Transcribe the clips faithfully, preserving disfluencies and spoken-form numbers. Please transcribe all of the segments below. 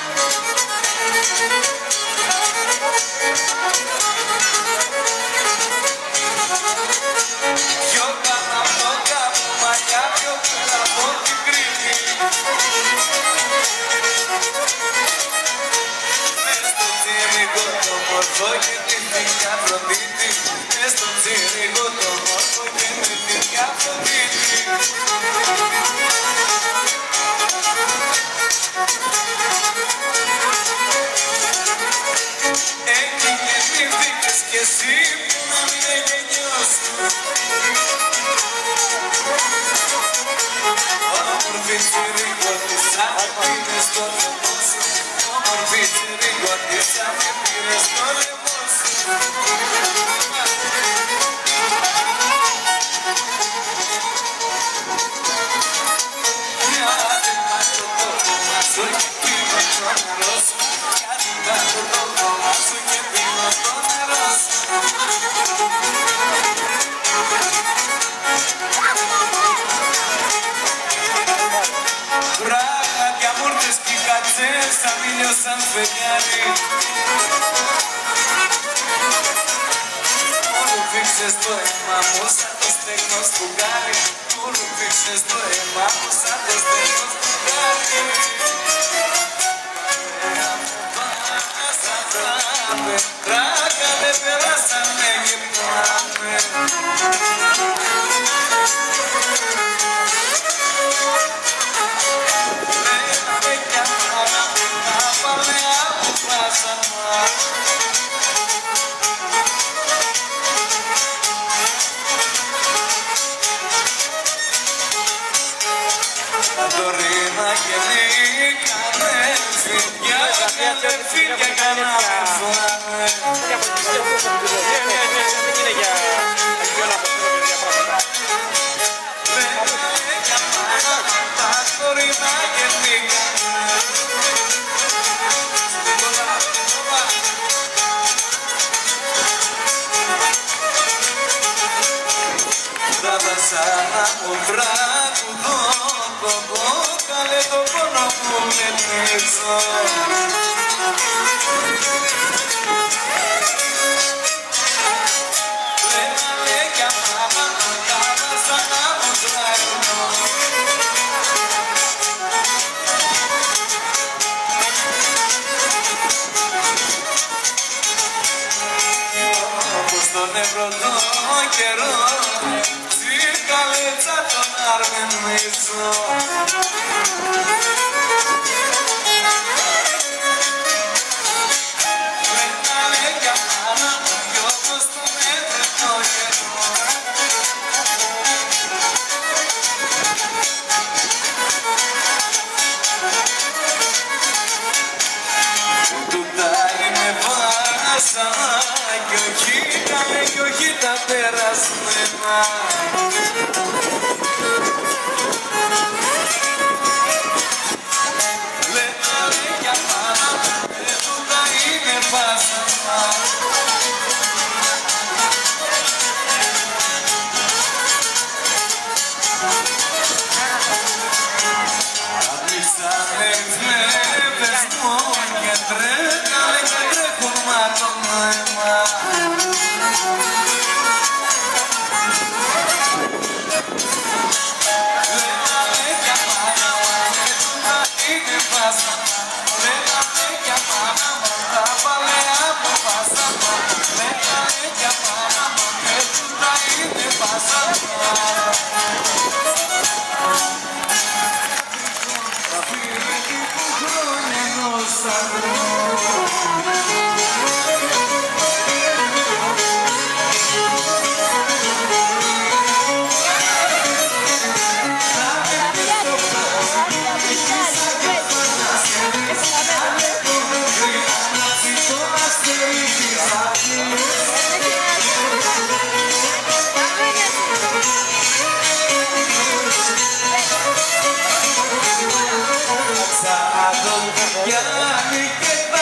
Σαν φεγγάρι μου ρουφήξες το αίμα μου σαν το στεγνός φουγγάρι. Μου ρουφήξες το αίμα μου σαν το στεγνός φουγγάρι. Πετράκια δεν περάσανε γυρνάμε. Το ρήμα και νίκαμε φιλιά και φιλιά κάναμε φάμε. Το ρήμα και νίκαμε. Θα βασάνα μου τραγουδώ το κόκαλε το πόνο μου μενίζω. Λένα λέγια μάμα θα βασάνα μου τραγουδώ. Όπως τον ευρωτό καιρό καλέτσα τον αρμενίζω. Μένα λέγια μάνα μου κι όπως τον έβρετο καιρό. Τούτα είναι βάσα κι όχι τα κι όχι τα περασμένα. Ανοίξανε βλέπες μου και τρέχανε και τρέχουν μα το νόημα. Λέγανε κι αμάνα μα και τούτα είναι βάσανα. Λέγανε κι αμάνα μα τα παλαιά μου βάσανα. Λέγανε κι αμάνα μα και τούτα είναι βάσανα. Γιάννη και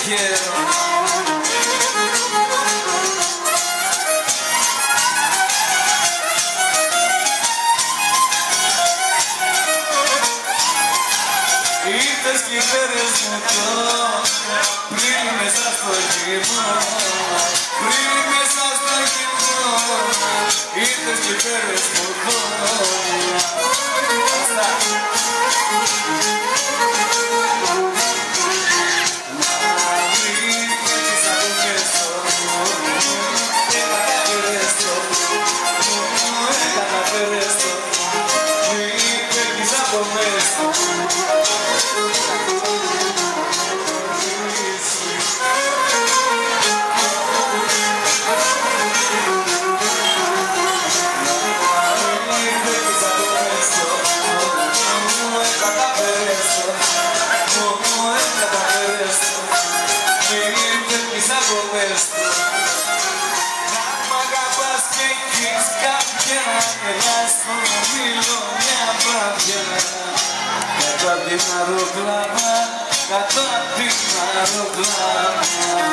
quiero. Είπες κι φέρες μου τώρα, πριν μέσα στο χειμώνα, πριν μέσα στο χειμώνα, είπες κι φέρες μου τώρα. Κατά την αεροπλάνα, κατά την αεροπλάνα.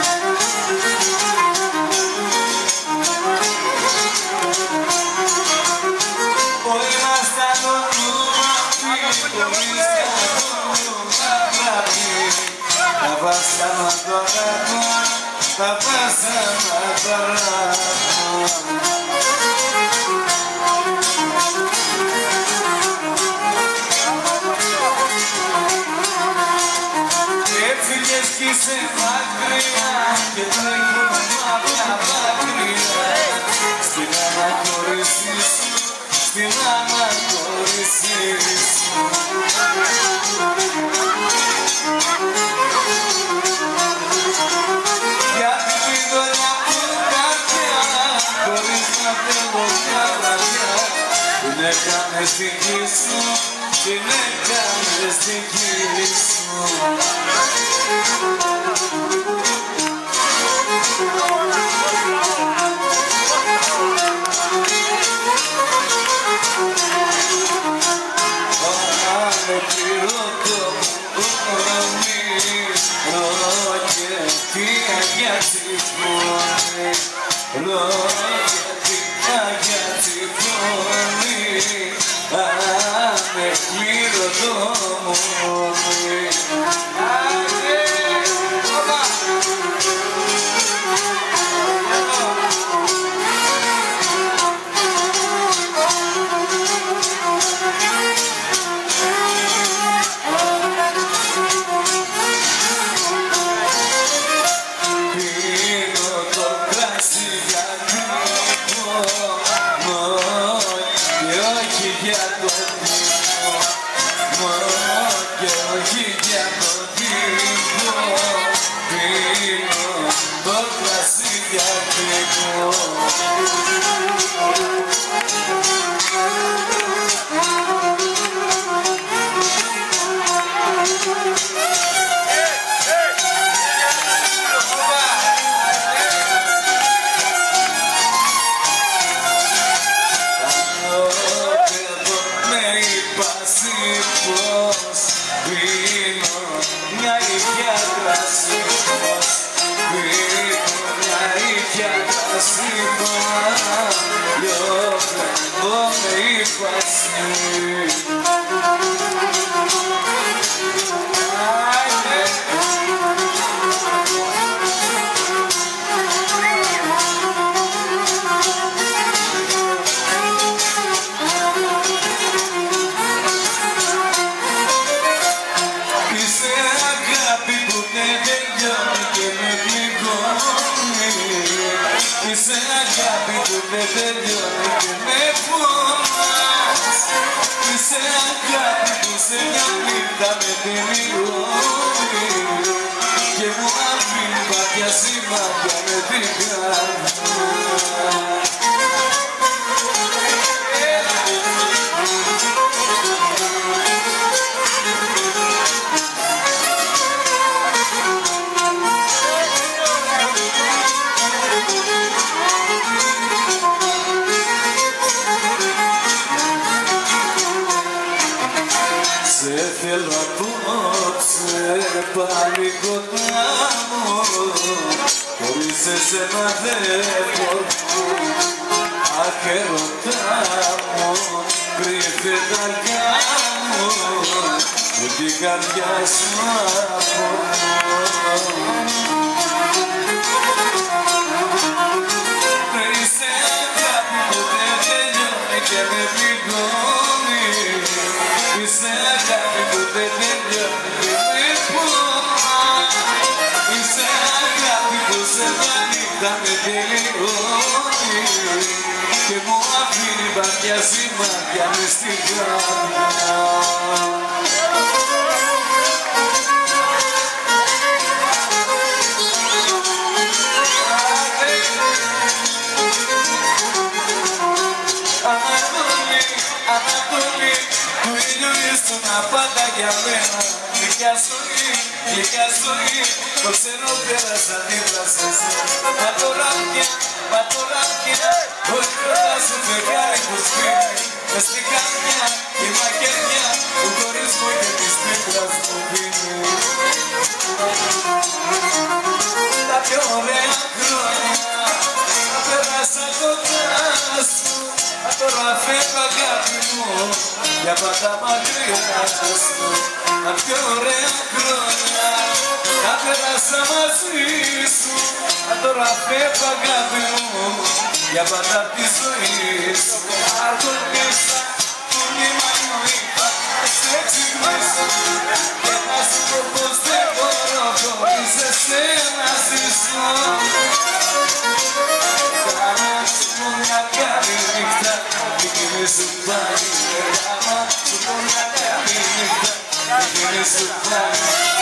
Όλοι μας τα νόμιμα χωρίς κανόνα βράδυ. Τα βάσανα τώρα, τα βάσανα τώρα. Έφυγες κι είσαι μακριά και τρέχουν μάτια μακριά στην αναχώρησή σου, στην αναχώρησή σου. Γιατί την δωρεά μου καρδιά, χωρίς να θέλω πια βραδιά, την έκανες δική σου, την έκανες δική σου. Ανεπληρωτό όνειρο και τι αγιάζει φωνή, και τι αγιάζει φωνή, ανεπληρωτό όνειρο. Είσαι αγάπη που δεν τελειώνει και με πονάς. Είσαι αγάπη που σε μια νύχτα με δημιουργεί και μου αφήνει βαθιά σημάδια με την καρδιά. Σε θέλω απόψε πάλι κοντά μου, χωρίς εσένα δεν μπορώ. Αχ, ερωτά μου, κρύφε τα αργά μου, με την καρδιά σου απορώ. Είσαι αγάπη που δεν τελειώνει και με πληγώνει. Είσαι αγάπη που δεν τελειώνει και με πονάει. Είσαι αγάπη που σε μια νύχτα με τελειώνει και μου αφήνει βαθιά σημάδια μες στην καρδιά. Ανατολή, Ανατολή, του ήλιου ήσουν πάντα για μένα. Γλυκιά ζωή, γλυκιά ζωή, το ξέρω πέρασα δίπλα σε εσένα. Μα τώρα πια, μα τώρα πια, ο έρωτας σου φεγγάρι που σφίγγει μες στην καρδιά, η μαχαιριά του χωρισμού και της πίκρας μου πίνει. Τα πιο ωραία χρόνια πέρασα κοντά σου. Μα τώρα φεύγω αγάπη μου, για πάντα μακριά σου. Τα πιο ωραία χρόνια τα πέρασα μαζί σου. Μα τώρα φεύγω αγάπη μου, για πάντα απ' τη ζωή σου. Αργολίσα, που λιμανιοείπα, σε ξυπνήσω και να σου πω πως δεν μπορώ χωρίς εσένα ζήσω. Κάμα σου μια καλή νύχτα, μην κοιμήσου πάλι. Κάμα σου μια καλή νύχτα, μην κοιμήσου πάλι.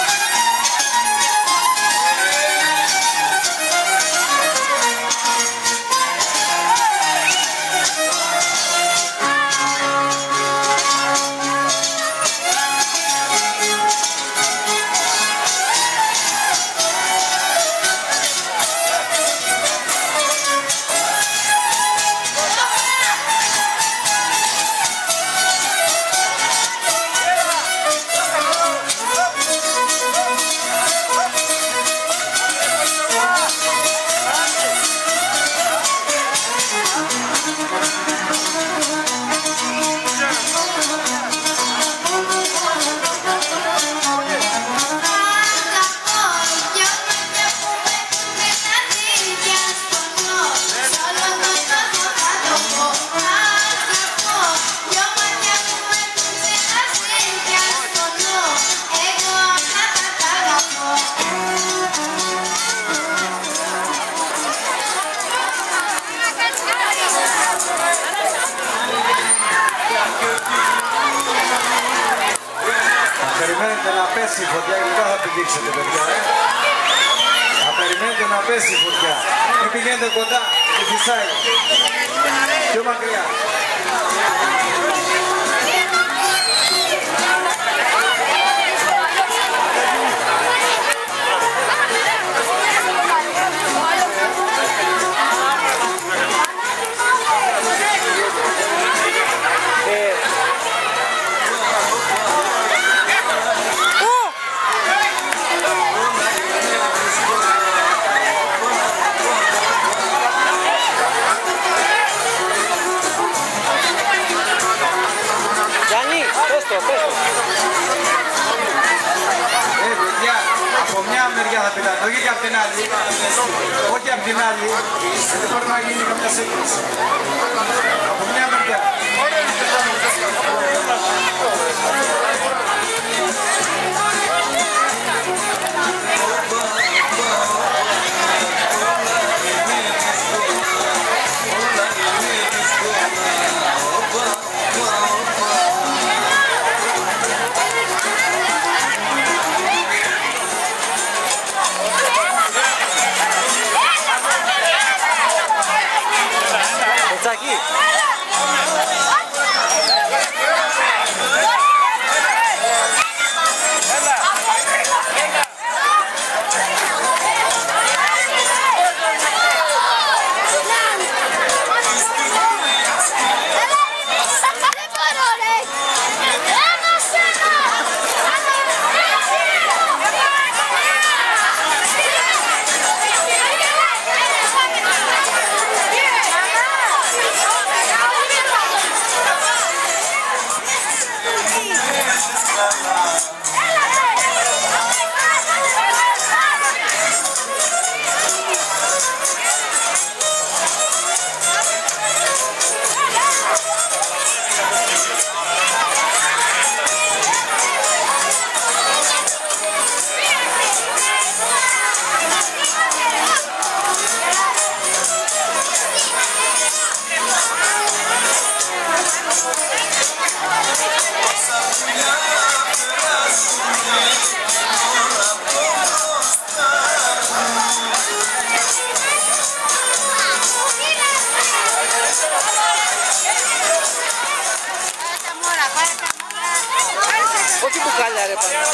Περιμένετε να πέσει η φωτιά, γιατί θα πηδήξετε, παιδιά. Ε? Θα περιμένετε να πέσει η φωτιά. Μην πηγαίνετε κοντά, και φυσάει. Πιο μακριά. Ε, παιδιά, από μια μεριά θα πετάνε, όχι και από την άλλη. Όχι από την άλλη, δεν μπορεί να γίνει καμιά σύγκριση. Από μια μεριά. Aquí. μπουκάλια ρε πάντα.